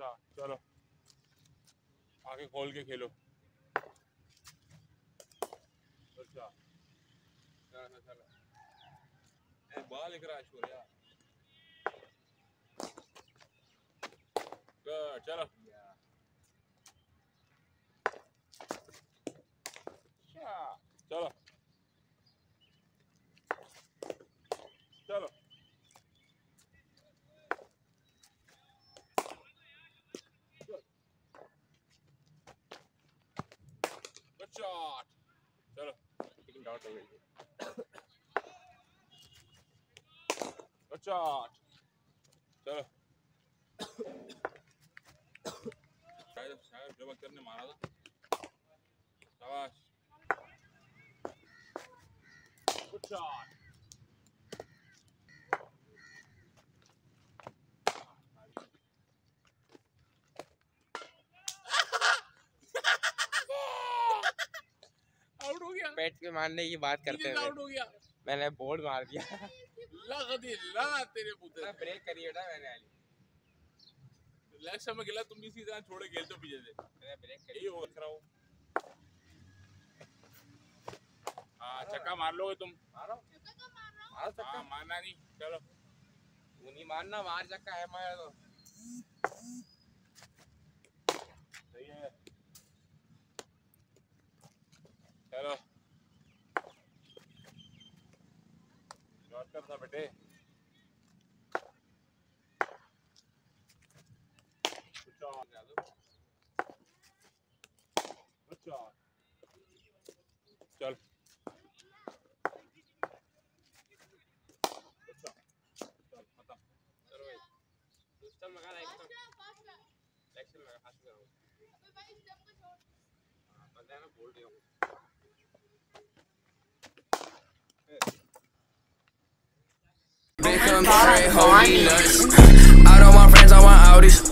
अच्छा चलो आगे खोल के खेलो। अच्छा चलो चलो बाल लिख रहा है शोरिया। गुड चलो चलो चलो गुड शॉट चलो टेकिंग आउट हो गई। गुड शॉट चलो शायद जब अख्तर ने मारा था। शाबाश गुड शॉट आउट हो गया। पेट पे मारने की बात करते हैं। आउट हो गया। मैंने बोर्ड मार दिया। लगा तेरे पुत्र ब्रेक करी बेटा मैंने वाली। लेग में गिला तुम भी इसी तरह छोड़े खेल तो पीछे से मैंने ब्रेक करी। यही होगा रहा हूं। हां छक्का मार लोगे तुम। मारो हां मारना नहीं चलो तू नहीं मारना मार चक्का है मारा तो सही है। चलो शॉट कर था बेटे। चल सिस्टम लगा एक्शन लगा फास्ट करो पता है ना बोल रही हूं। Become straight, holy nuts. I don't want friends, I want Audis.